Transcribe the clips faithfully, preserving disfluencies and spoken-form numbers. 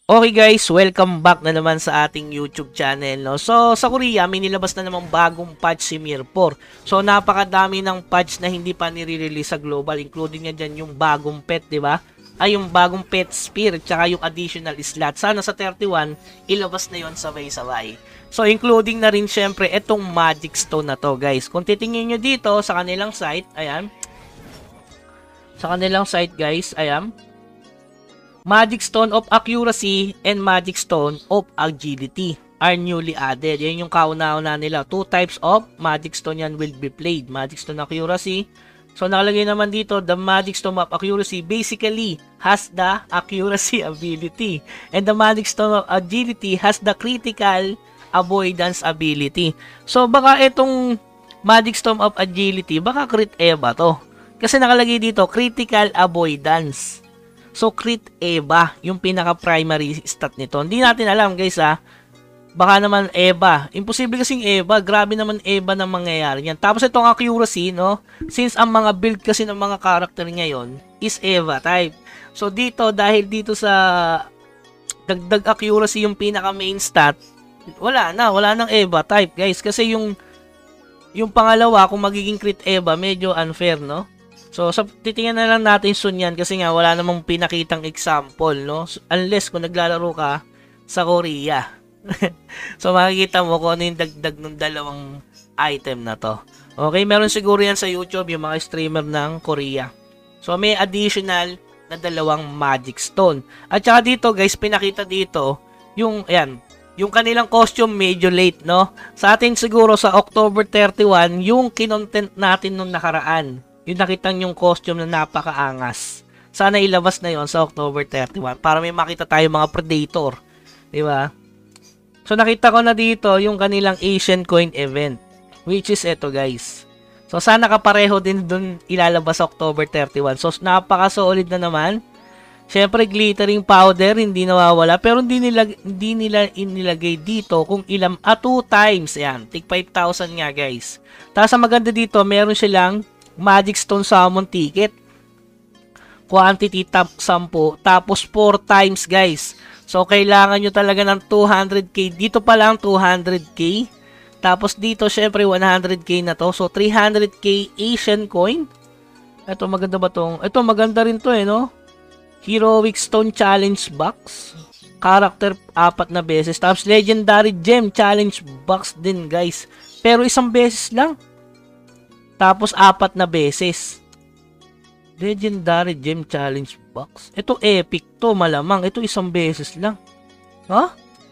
Okay guys, welcome back na naman sa ating YouTube channel, no? So, sa Korea, may nilabas na namang bagong patch si Mirror. So, napakadami ng patch na hindi pa nire-release sa global, including nga dyan yung bagong pet, di ba? Ay, yung bagong pet spear, tsaka yung additional slot. Sana sa thirty-one, ilabas na yon sabay-sabay. So, including na rin syempre itong Magic Stone na to, guys. Kung titingin nyo dito sa kanilang site, ayan. Sa kanilang site, guys, ayan. Magic Stone of Accuracy and Magic Stone of Agility are newly added. Yan yung kauna-una nila. Two types of Magic Stone yan will be played. Magic Stone Accuracy. So, nakalagay naman dito, the Magic Stone of Accuracy basically has the Accuracy ability. And the Magic Stone of Agility has the Critical Avoidance ability. So, baka itong Magic Stone of Agility, baka Crit Eva to. Kasi nakalagay dito, Critical Avoidance. So, Crit Eva, yung pinaka-primary stat nito. Hindi natin alam, guys, ha. Baka naman Eva. Imposible kasing Eva. Grabe naman Eva na mangyayari yan. Tapos itong accuracy, no? Since ang mga build kasi ng mga character ngayon is Eva type. So, dito, dahil dito sa dagdag accuracy yung pinaka-main stat, wala na. Wala nang Eva type, guys. Kasi yung yung pangalawa, kung magiging Crit Eva, medyo unfair, no? So, so titingnan na lang natin soon yan kasi nga wala namang pinakitang example, no? Unless kung naglalaro ka sa Korea. So, makikita mo kung ano yung dagdag ng dalawang item na to. Okay, meron siguro yan sa YouTube yung mga streamer ng Korea. So, may additional na dalawang Magic Stone. At saka dito, guys, pinakita dito yung, ayan, yung kanilang costume medyo late, no? Sa atin siguro sa October thirty-one, yung kinontent natin nung nakaraan. Yung nakita yung costume na napakaangas. Sana ilabas na yon sa October thirty-one para may makita tayo mga Predator. Di ba? So, nakita ko na dito yung kanilang Asian Coin event. Which is ito, guys. So, sana kapareho din dun ilalabas sa October thirty-one. So, napaka-solid na naman. Siyempre, glittering powder, hindi nawawala. Pero hindi nila, hindi nila inilagay dito kung ilang, ah, two times. Ayan, tig five thousand nga, guys. Tapos, ang maganda dito, meron silang Magic Stone Summon Ticket. Quantity top ten. Tapos four times, guys. So, kailangan nyo talaga ng two hundred K. Dito pa lang two hundred K. Tapos dito, syempre, one hundred K na to. So, three hundred K Asian Coin. Ito, maganda ba tong? Ito, maganda rin to eh, no? Heroic Stone Challenge Box. Character, apat na beses. Tapos, Legendary Gem Challenge Box din, guys. Pero isang beses lang. Tapos, apat na beses. Legendary Gem Challenge Box. Ito, epic to, malamang. Ito, isang beses lang. Ha? Huh?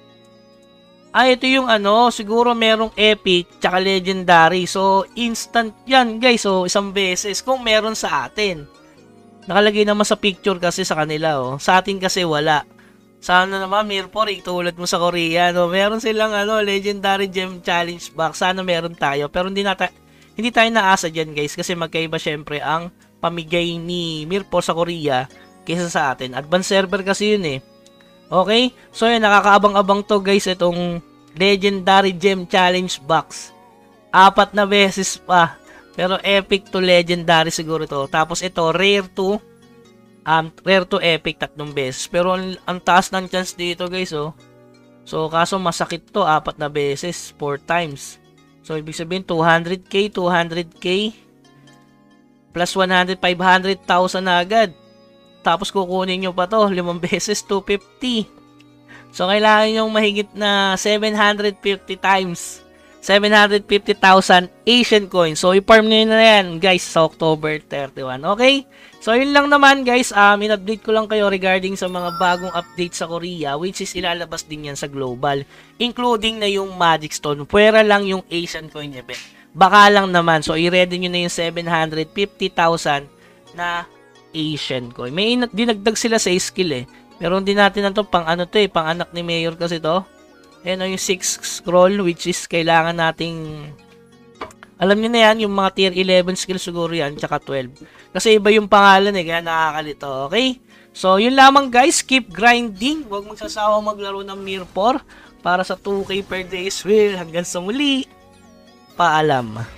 Ah, ito yung ano, siguro merong epic, tsaka legendary. So, instant yan, guys. So, isang beses. Kung meron sa atin. Nakalagay naman sa picture kasi sa kanila, oh. Sa atin kasi wala. Sana naman, Mirror, tulad mo sa Korea, no? Meron silang, ano, Legendary Gem Challenge Box. Sana meron tayo. Pero hindi natin... Hindi tayo naasa dyan, guys, kasi magkaiba syempre ang pamigay ni Mirror sa Korea kaysa sa atin. Advanced server kasi yun eh. Okay? So yun, nakakaabang-abang to, guys, itong Legendary Gem Challenge Box. Apat na beses pa. Pero epic to legendary siguro to. Tapos ito, rare to um, rare to epic, tatlong beses. Pero ang, ang taas ng chance dito, guys, oh. So, kaso masakit to, apat na beses, four times. So, ibig sabihin, two hundred K, two hundred K, plus one hundred, five hundred thousand na agad. Tapos, kukunin nyo pa to, limang beses, two hundred fifty. So, kailangan nyo mahigit na seven hundred fifty times. seven hundred fifty thousand Asian coins. So, i-farm nyo na yan, guys, sa October thirty-one. Okay? So, yun lang naman, guys. Um, in-update ko lang kayo regarding sa mga bagong update sa Korea, which is ilalabas din yan sa global. Including na yung Magic Stone. Pwera lang yung Asian coin event. Baka lang naman. So, i-ready nyo na yung seven hundred fifty thousand na Asian coin. May dinagdag sila sa skill eh. Pero hindi natin na to pang ano to eh. Pang anak ni Mayor kasi to. Ayan o yung six scroll, which is kailangan nating, alam niyo na yan, yung mga tier eleven skill siguro yan, tsaka twelve. Kasi iba yung pangalan eh, kaya nakakalito, okay? So, yun lamang, guys, keep grinding. Huwag magsasawa maglaro ng Mirror para sa two K per day. Well, hanggang sa muli, paalam.